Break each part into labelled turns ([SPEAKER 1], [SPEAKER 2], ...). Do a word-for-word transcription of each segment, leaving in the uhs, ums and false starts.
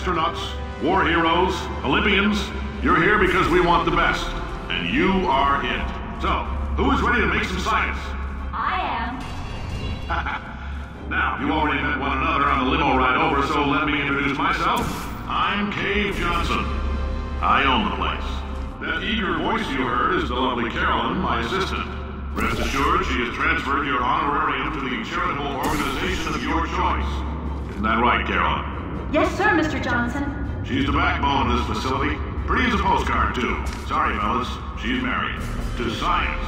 [SPEAKER 1] astronauts, war heroes, Olympians, you're here because we want the best. And you are it. So, who is ready to make some science?
[SPEAKER 2] I am.
[SPEAKER 1] Now, you already met one another on the limo ride over, so let me introduce myself. I'm Cave Johnson. I own the place. That eager voice you heard is the lovely Carolyn, my assistant. Rest assured, she has transferred your honorarium to the charitable organization of your choice. Isn't that right, Carolyn?
[SPEAKER 2] Yes, sir, Mister Johnson.
[SPEAKER 1] She's the backbone of this facility. Pretty as a postcard, too. Sorry, fellas. She's married. To science.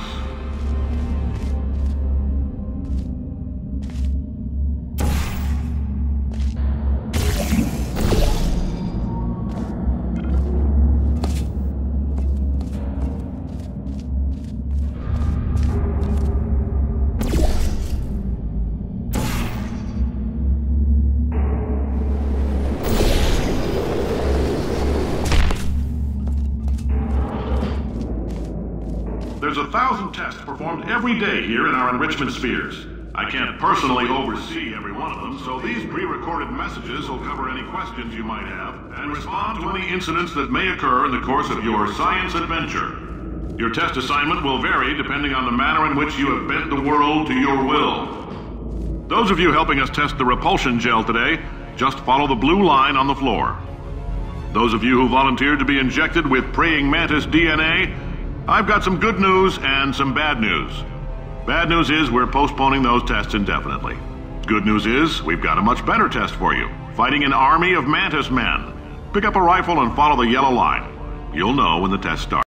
[SPEAKER 1] There's a thousand tests performed every day here in our enrichment spheres. I can't personally oversee every one of them, so these pre-recorded messages will cover any questions you might have and respond to any incidents that may occur in the course of your science adventure. Your test assignment will vary depending on the manner in which you have bent the world to your will. Those of you helping us test the repulsion gel today, just follow the blue line on the floor. Those of you who volunteered to be injected with praying mantis D N A, I've got some good news and some bad news. Bad news is we're postponing those tests indefinitely. Good news is we've got a much better test for you. Fighting an army of mantis men. Pick up a rifle and follow the yellow line. You'll know when the test starts.